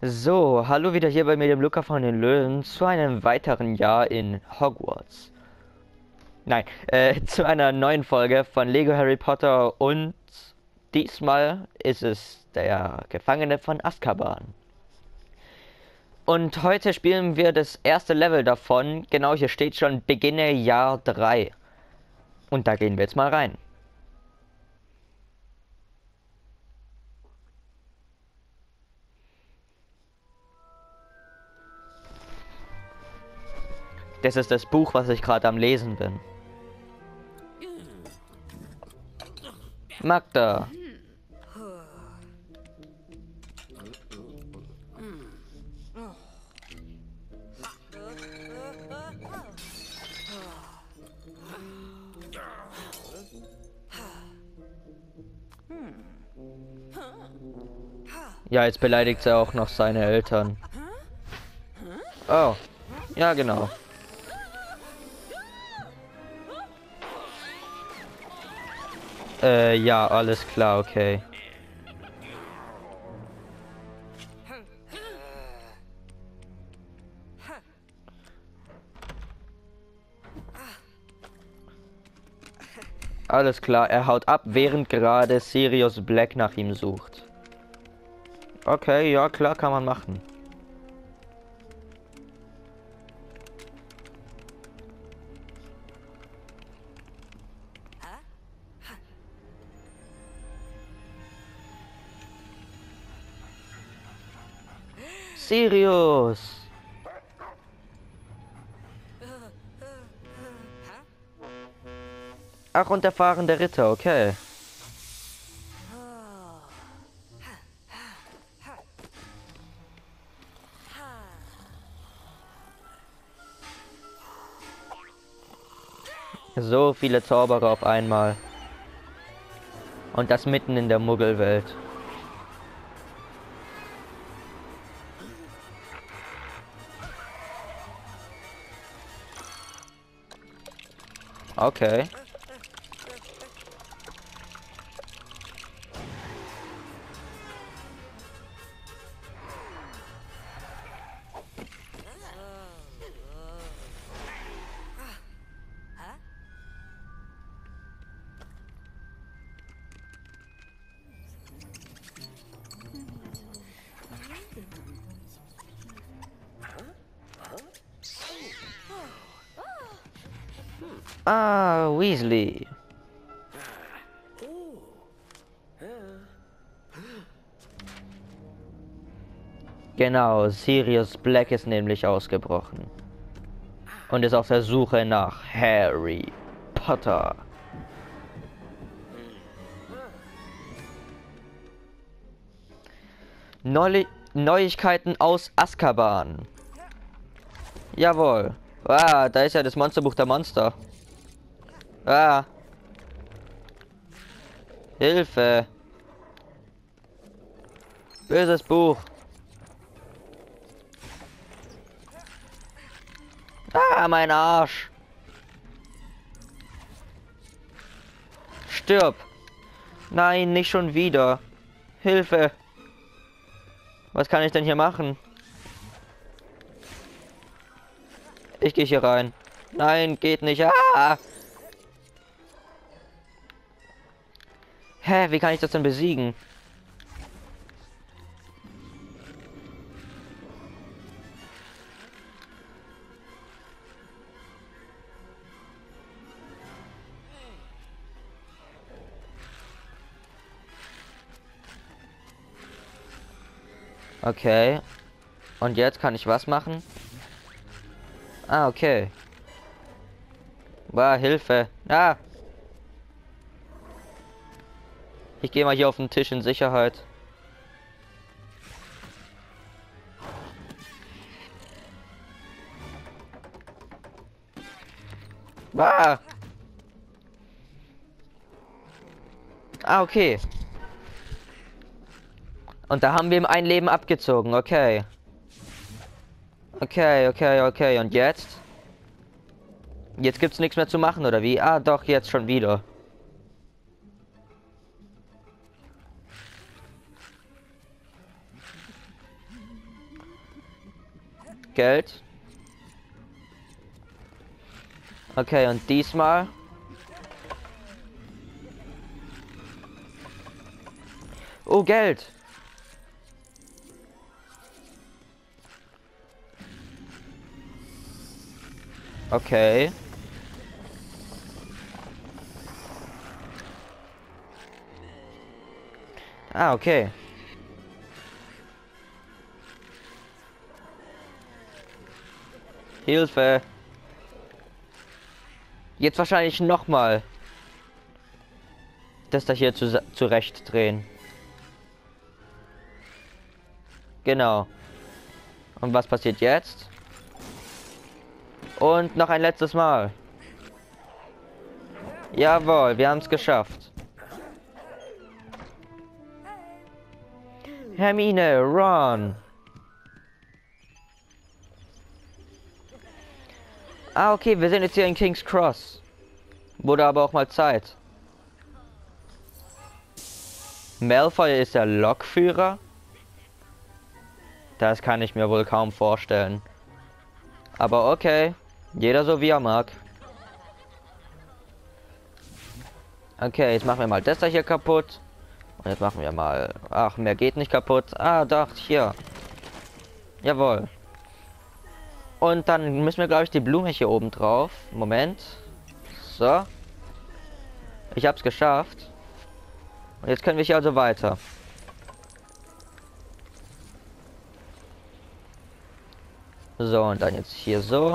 So, hallo wieder hier bei mir, dem Luca von den Löwen, zu einem weiteren Jahr in Hogwarts. Nein, zu einer neuen Folge von Lego Harry Potter und diesmal ist es der Gefangene von Azkaban. Und heute spielen wir das erste Level davon, genau hier steht schon, beginne Jahr 3. Und da gehen wir jetzt mal rein. Das ist das Buch, was ich gerade am Lesen bin. Magda. Ja, jetzt beleidigt er auch noch seine Eltern. Oh, ja genau. Ja, alles klar, okay. Alles klar, er haut ab, während gerade Sirius Black nach ihm sucht. Okay, ja klar, kann man machen. Sirius! Ach, und der fahrende Ritter, okay. So viele Zauberer auf einmal. Und das mitten in der Muggelwelt. Okay. Ah, Weasley. Genau, Sirius Black ist nämlich ausgebrochen. Und ist auf der Suche nach Harry Potter. Neuigkeiten aus Azkaban. Jawohl. Ah, da ist ja das Monsterbuch der Monster. Ah. Hilfe. Böses Buch. Ah, mein Arsch. Stirb. Nein, nicht schon wieder. Hilfe. Was kann ich denn hier machen? Ich gehe hier rein. Nein, geht nicht. Ah! Hä, wie kann ich das denn besiegen? Okay. Und jetzt kann ich was machen? Ah, okay. War Hilfe. Ah! Ich gehe mal hier auf den Tisch in Sicherheit. Ah! Ah, okay. Und da haben wir ihm ein Leben abgezogen, okay. Okay. Und jetzt? Jetzt gibt's nichts mehr zu machen, oder wie? Ah, doch, jetzt schon wieder. Geld. Okay, und diesmal. Oh, Geld. Okay. Ah, okay. Hilfe. Jetzt wahrscheinlich noch mal das da hier zurecht drehen. Genau. Und was passiert jetzt? Und noch ein letztes Mal. Jawohl, wir haben es geschafft. Hermine, Ron. Ah, okay, wir sind jetzt hier in King's Cross. Wurde aber auch mal Zeit. Malfoy ist der Lokführer? Das kann ich mir wohl kaum vorstellen. Aber okay, jeder so wie er mag. Okay, jetzt machen wir mal das da hier kaputt. Und jetzt machen wir mal... Ach, mehr geht nicht kaputt. Ah, doch, hier. Jawohl. Und dann müssen wir, glaube ich, die Blume hier oben drauf. Moment. So. Ich hab's geschafft. Und jetzt können wir hier also weiter. So, und dann jetzt hier so.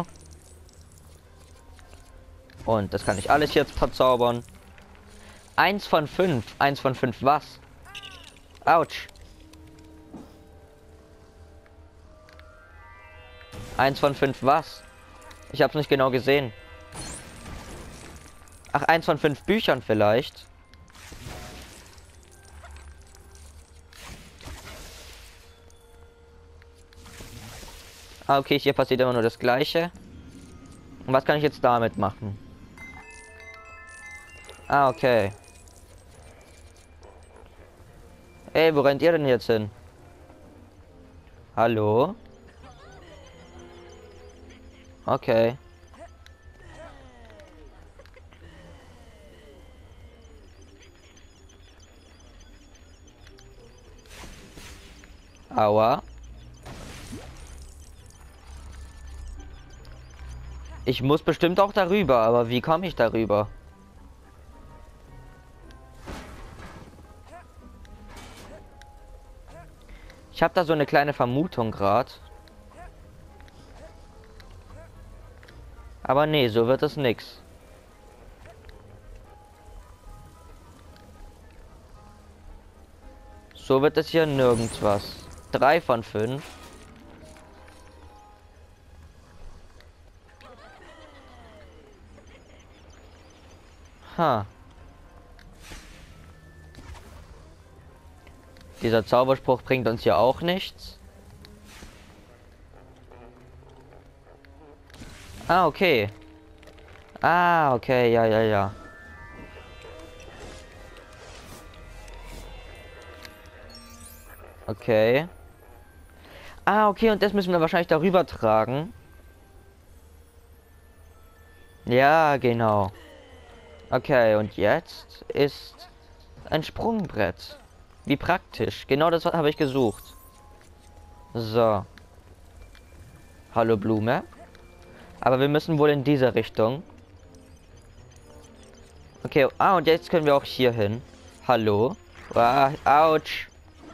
Und das kann ich alles jetzt verzaubern. 1 von 5. 1 von 5 was? Autsch. 1 von 5 was? Ich hab's nicht genau gesehen. Ach, 1 von 5 Büchern vielleicht. Ah, okay, hier passiert immer nur das Gleiche. Und was kann ich jetzt damit machen? Ah, okay. Ey, wo rennt ihr denn jetzt hin? Hallo? Okay. Aua. Ich muss bestimmt auch darüber, aber wie komme ich darüber? Ich habe da so eine kleine Vermutung gerade. Aber nee, so wird es nix. So wird es hier nirgends was. 3 von 5. Ha. Dieser Zauberspruch bringt uns ja auch nichts. Ah, okay. Ah, okay, ja, ja, ja. Okay. Ah, okay, und das müssen wir wahrscheinlich darüber tragen. Ja, genau. Okay, und jetzt ist ein Sprungbrett. Wie praktisch. Genau das habe ich gesucht. So. Hallo Blume. Aber wir müssen wohl in diese Richtung. Okay, ah, und jetzt können wir auch hier hin. Hallo. Ah, ouch.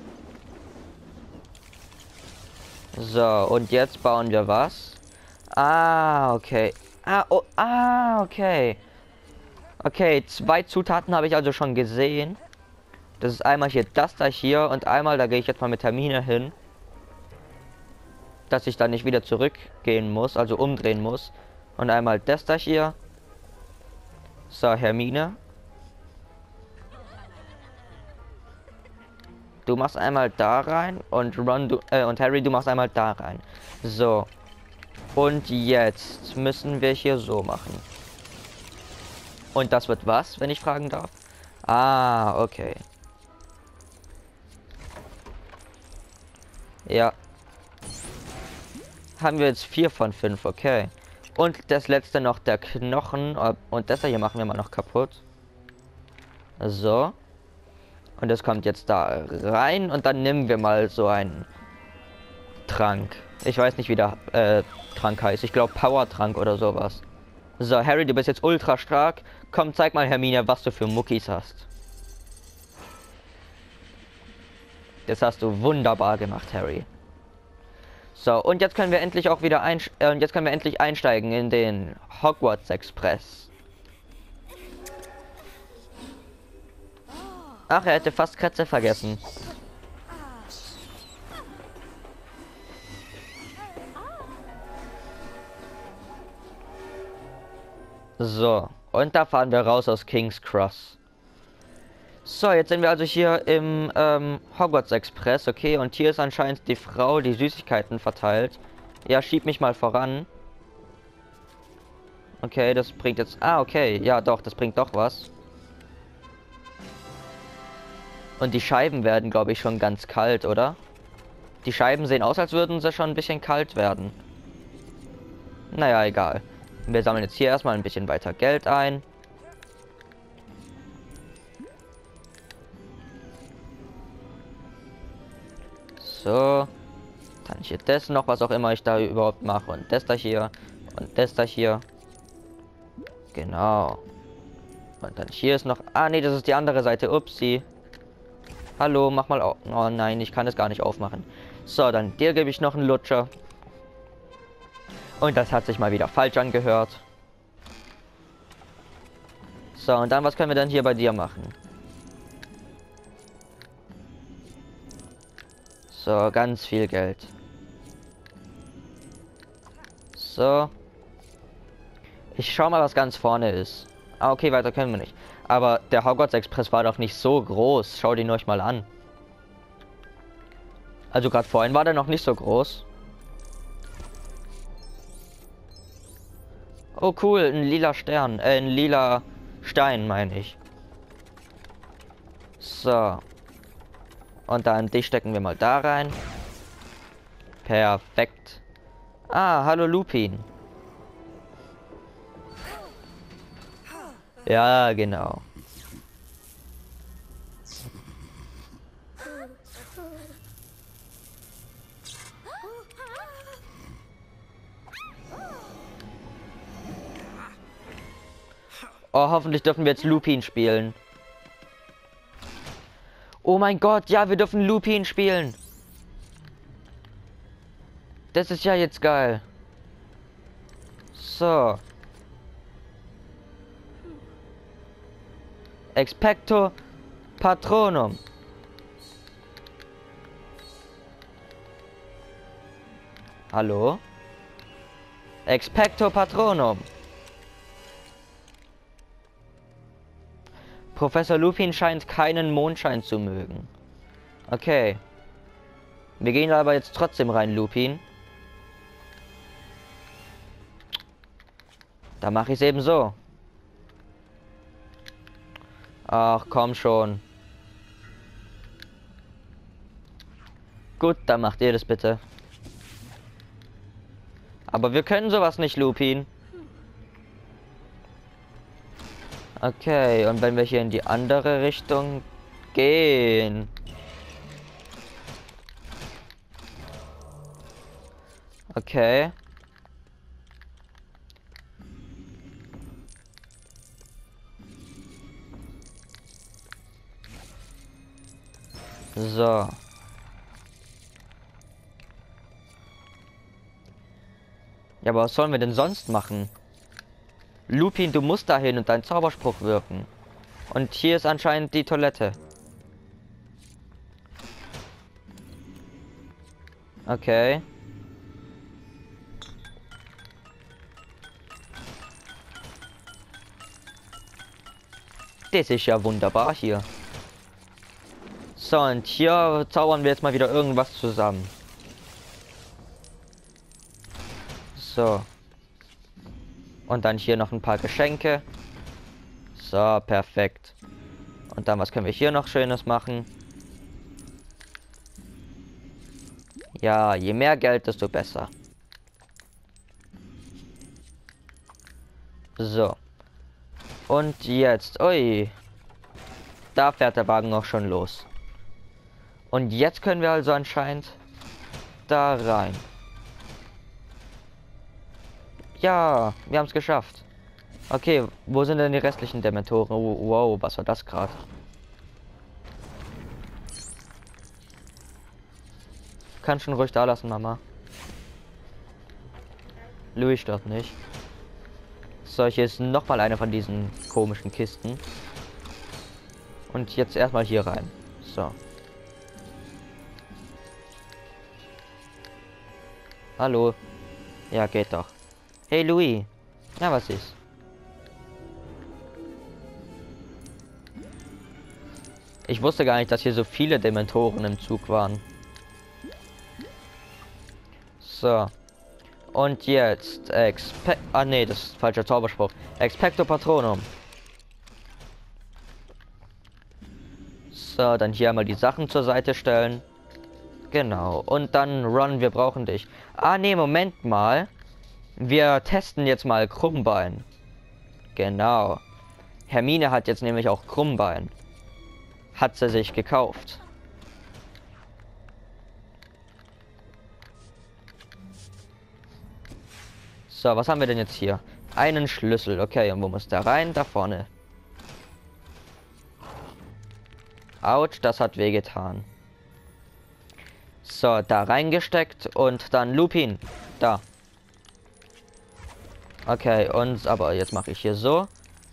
So, und jetzt bauen wir was? Ah, okay. Ah, oh, ah, okay. Okay, 2 Zutaten habe ich also schon gesehen. Das ist einmal hier das da hier und einmal, da gehe ich jetzt mal mit Hermine hin. Dass ich dann nicht wieder zurückgehen muss, also umdrehen muss. Und einmal das da hier. So, Hermine. Du machst einmal da rein und Ron, und Harry, du machst einmal da rein. So. Und jetzt müssen wir hier so machen. Und das wird was, wenn ich fragen darf? Ah, okay. Ja. haben wir jetzt 4 von 5, okay. Und das letzte noch der Knochen. Und das hier machen wir mal noch kaputt. So. Und das kommt jetzt da rein. Und dann nehmen wir mal so einen Trank. Ich weiß nicht, wie der Trank heißt. Ich glaube Power-Trank oder sowas. So, Harry, du bist jetzt ultra stark. Komm, zeig mal Hermine, was du für Muckis hast. Das hast du wunderbar gemacht, Harry. So, und jetzt können wir endlich auch wieder einsteigen in den Hogwarts Express. Ach, er hätte fast Kretze vergessen. So, und da fahren wir raus aus King's Cross. So, jetzt sind wir also hier im Hogwarts Express, okay, und hier ist anscheinend die Frau, die Süßigkeiten verteilt. Ja, schieb mich mal voran. Okay, das bringt jetzt... Ah, okay, ja doch, das bringt doch was. Und die Scheiben werden, glaube ich, schon ganz kalt, oder? Die Scheiben sehen aus, als würden sie schon ein bisschen kalt werden. Naja, egal. Wir sammeln jetzt hier erstmal ein bisschen weiter Geld ein. So. Dann hier das noch, was auch immer ich da überhaupt mache. Und das da hier. Und das da hier. Genau. Und dann hier ist noch... Ah, nee, das ist die andere Seite. Upsi. Hallo, mach mal auf. Oh nein, ich kann es gar nicht aufmachen. So, dann dir gebe ich noch einen Lutscher. Und das hat sich mal wieder falsch angehört. So, und dann, was können wir dann hier bei dir machen? So, ganz viel Geld. So. Ich schau mal, was ganz vorne ist. Ah, okay, weiter können wir nicht. Aber der Hogwarts Express war doch nicht so groß. Schaut ihn euch mal an. Also gerade vorhin war der noch nicht so groß. Oh cool, ein lila Stern. Ein lila Stein, meine ich. So. Und dann dich stecken wir mal da rein. Perfekt. Ah, hallo Lupin. Ja, genau. Oh, hoffentlich dürfen wir jetzt Lupin spielen. Oh mein Gott, ja, wir dürfen Lupin spielen. Das ist ja jetzt geil. So. Expecto Patronum. Hallo? Expecto Patronum. Professor Lupin scheint keinen Mondschein zu mögen. Okay. Wir gehen aber jetzt trotzdem rein, Lupin. Da mache ich es eben so. Ach, komm schon. Gut, dann macht ihr das bitte. Aber wir können sowas nicht, Lupin. Okay, und wenn wir hier in die andere Richtung gehen. Okay. So. Ja, aber was sollen wir denn sonst machen? Lupin, du musst dahin und deinen Zauberspruch wirken. Und hier ist anscheinend die Toilette. Okay. Das ist ja wunderbar hier. So, und hier zaubern wir jetzt mal wieder irgendwas zusammen. So. Und dann hier noch ein paar Geschenke. So, perfekt. Und dann, was können wir hier noch Schönes machen? Ja, je mehr Geld, desto besser. So. Und jetzt. Ui. Da fährt der Wagen auch schon los. Und jetzt können wir also anscheinend da rein. Ja, wir haben es geschafft. Okay, wo sind denn die restlichen Dementoren? Oh, wow, was war das gerade? Kann schon ruhig da lassen, Mama. Louis stört nicht. So, hier ist noch mal eine von diesen komischen Kisten. Und jetzt erstmal hier rein. So. Hallo. Ja, geht doch. Hey, Louis. Na, was ist? Ich wusste gar nicht, dass hier so viele Dementoren im Zug waren. So. Und jetzt ah nee, das ist falscher Zauberspruch. Expecto Patronum. So, dann hier einmal die Sachen zur Seite stellen. Genau. Und dann Ron, wir brauchen dich. Ah nee, Moment mal. Wir testen jetzt mal Krummbein. Genau. Hermine hat jetzt nämlich auch Krummbein. Hat sie sich gekauft. So, was haben wir denn jetzt hier? Einen Schlüssel. Okay, und wo muss der rein? Da vorne. Autsch, das hat wehgetan. So, da reingesteckt und dann Lupin. Da. Okay, und aber jetzt mache ich hier so.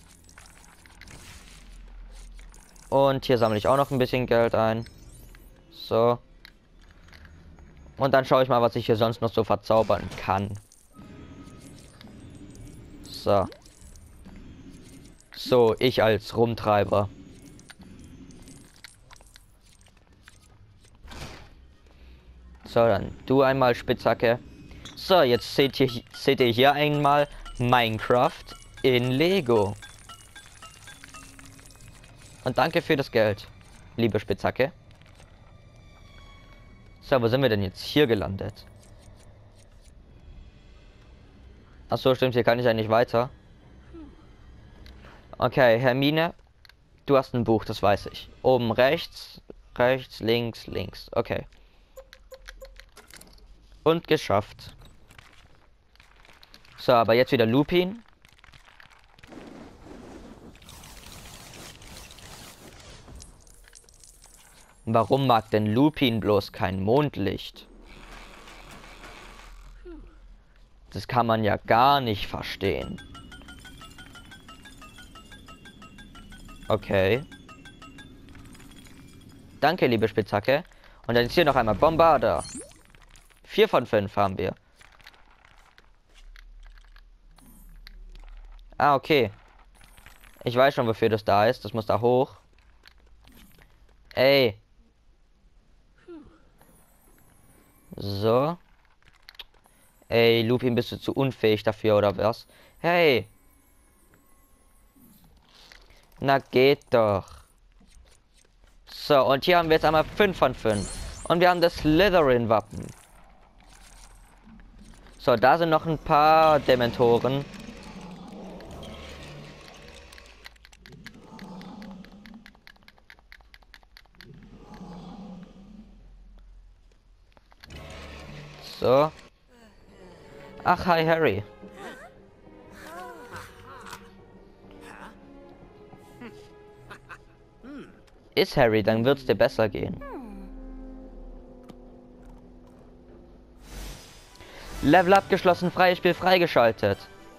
Und hier sammle ich auch noch ein bisschen Geld ein. So. Und dann schaue ich mal, was ich hier sonst noch so verzaubern kann. So. So, ich als Rumtreiber. So, dann du einmal Spitzhacke. So, jetzt seht ihr hier einmal Minecraft in Lego. Und danke für das Geld, liebe Spitzhacke. So, wo sind wir denn jetzt hier gelandet? Ach so, stimmt, hier kann ich eigentlich weiter. Okay, Hermine, du hast ein Buch, das weiß ich. Oben rechts, rechts, links, links. Okay. Und geschafft. So, aber jetzt wieder Lupin. Warum mag denn Lupin bloß kein Mondlicht? Das kann man ja gar nicht verstehen. Okay. Danke, liebe Spitzhacke. Und dann ist hier noch einmal Bombarder. 4 von 5 haben wir. Ah, okay. Ich weiß schon, wofür das da ist. Das muss da hoch. Ey. So. Ey, Lupin, bist du zu unfähig dafür, oder was? Hey. Na, geht doch. So, und hier haben wir jetzt einmal 5 von 5. Und wir haben das Slytherin-Wappen. So, da sind noch ein paar Dementoren. So. Ach, hi Harry. Ist Harry, dann wird's dir besser gehen. Level abgeschlossen, freies Spiel freigeschaltet.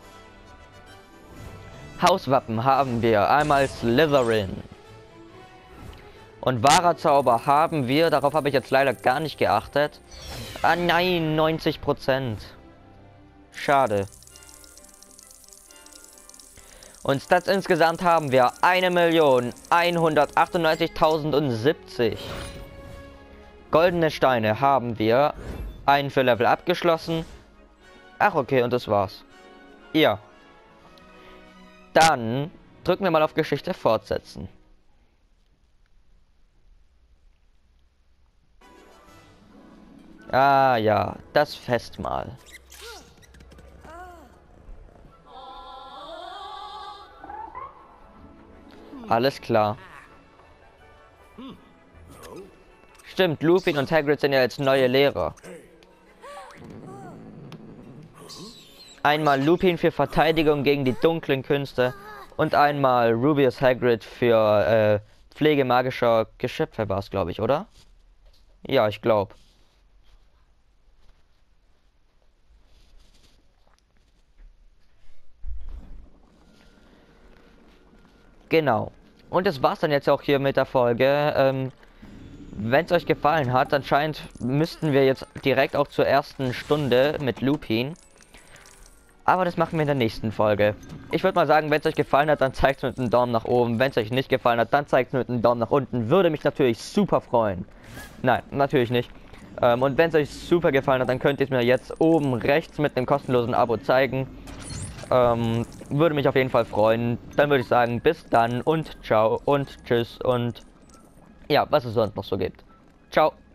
Hauswappen haben wir, einmal Slytherin. Und wahrer Zauber haben wir, darauf habe ich jetzt leider gar nicht geachtet. Ah nein, 90%. Schade. Und Stats insgesamt haben wir 1.198.070. Goldene Steine haben wir. Einen für Level abgeschlossen. Ach okay, und das war's. Ja. Dann drücken wir mal auf Geschichte fortsetzen. Ah ja, das Festmahl. Alles klar. Stimmt, Lupin und Hagrid sind ja jetzt neue Lehrer. Einmal Lupin für Verteidigung gegen die dunklen Künste und einmal Rubius Hagrid für Pflege magischer Geschöpfe war es, glaube ich, oder? Ja, ich glaube. Genau. Und das war's dann jetzt auch hier mit der Folge. Wenn es euch gefallen hat, anscheinend müssten wir jetzt direkt auch zur ersten Stunde mit Lupin. Aber das machen wir in der nächsten Folge. Ich würde mal sagen, wenn es euch gefallen hat, dann zeigt es mit einem Daumen nach oben. Wenn es euch nicht gefallen hat, dann zeigt es mit einem Daumen nach unten. Würde mich natürlich super freuen. Nein, natürlich nicht. Und wenn es euch super gefallen hat, dann könnt ihr es mir jetzt oben rechts mit einem kostenlosen Abo zeigen. Würde mich auf jeden Fall freuen. Dann würde ich sagen, bis dann und ciao und tschüss und ja, was es sonst noch so gibt. Ciao.